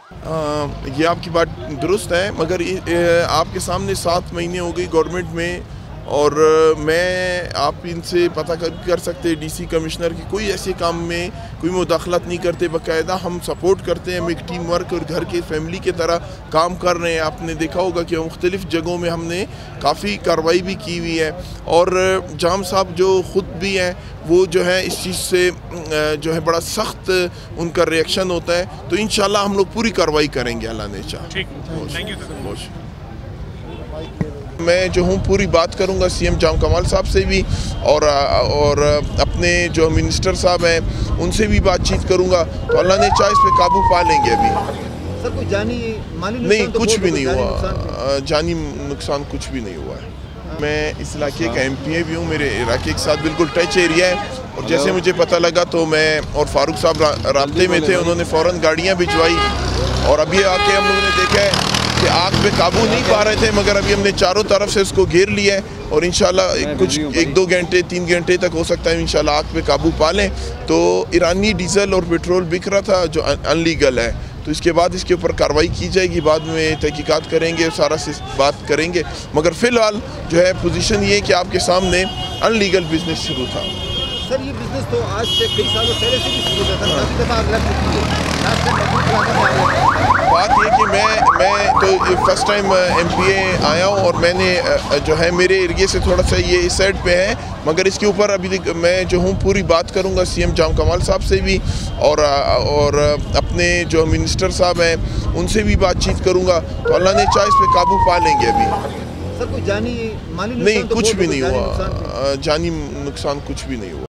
یہ آپ کی بات درست ہے، مگر آپ کے سامنے 7 مہینے ہو گئی گورنمنٹ میں، اور میں آپ ان سے پتہ کر سکتے ڈی سی کمشنر کی کوئی ایسے کام میں کوئی مداخلت نہیں کرتے، باقاعدہ ہم سپورٹ کرتے ہیں، ہم ایک ٹیم ورک اور گھر کے فیملی کی طرح کام کر رہے ہیں۔ آپ نے دیکھا ہوگا کہ مختلف جگہوں میں ہم نے کافی کارروائی بھی کی ہوئی ہے، اور جام صاحب جو خود بھی ہیں وہ جو ہے اس چیز سے جو ہے بڑا سخت ان کا ریئیکشن ہوتا ہے، تو انشاءاللہ ہم لوگ پوری کارروائی کریں گے اللہ نے چاہا۔ میں جو ہوں پوری بات کروں گا سی ایم جام کمال صاحب سے بھی، اور اپنے جو منسٹر صاحب ہیں ان سے بھی بات چیت کروں گا، تو اللہ نے چاہا اس پہ قابو پا لیں گے۔ ابھی سر کوئی جانی مالی نہیں، کچھ بھی نہیں ہوا، جانی نقصان کچھ بھی نہیں ہوا ہے۔ میں اس علاقے کا ایم پی اے بھی ہوں، میرے علاقے کے ساتھ بالکل ٹچ ایریا ہے، اور جیسے مجھے پتہ لگا تو میں اور فاروق صاحب رابطے میں تھے، انہوں نے فوراً گاڑیاں بھجوائی، اور ابھی آ کے ہم لوگوں نے دیکھا ہے کہ آگ پہ قابو نہیں پا رہے تھے، مگر ابھی ہم نے چاروں طرف سے اس کو گھیر لیا ہے، اور انشاءاللہ کچھ 1-2 گھنٹے 3 گھنٹے تک ہو سکتا ہے انشاءاللہ آگ پہ قابو پا لیں۔ تو ایرانی ڈیزل اور پیٹرول بک رہا تھا جو ان لیگل ہے، تو اس کے بعد اس کے اوپر کارروائی کی جائے گی، بعد میں تحقیقات کریں گے، سارا سے بات کریں گے، مگر فی الحال جو ہے پوزیشن یہ کہ آپ کے سامنے ان لیگل بزنس شروع تھا۔ سر یہ بزنس تو آج سے کئی سالوں پہلے سے بھی شروع تھا، کافی دفعہ آپ لگ چکی ہے، بات یہ کہ میں تو first time M P A آیا ہوں، اور میں نے جو ہے میرے ایریے سے تھوڑا سا یہ اس سائڈ پہ ہے، مگر اس کے اوپر ابھی میں جو ہوں پوری بات کروں گا سی ایم جام کمال صاحب سے بھی، اور اپنے جو منسٹر صاحب ہیں ان سے بھی بات چیت کروں گا، تو اللہ نے چاہا اس پہ قابو پا لیں گے۔ ابھی سر کوئی جانی مالی نہیں، کچھ بھی نہیں ہوا، جانی نقصان کچھ بھی نہیں ہوا۔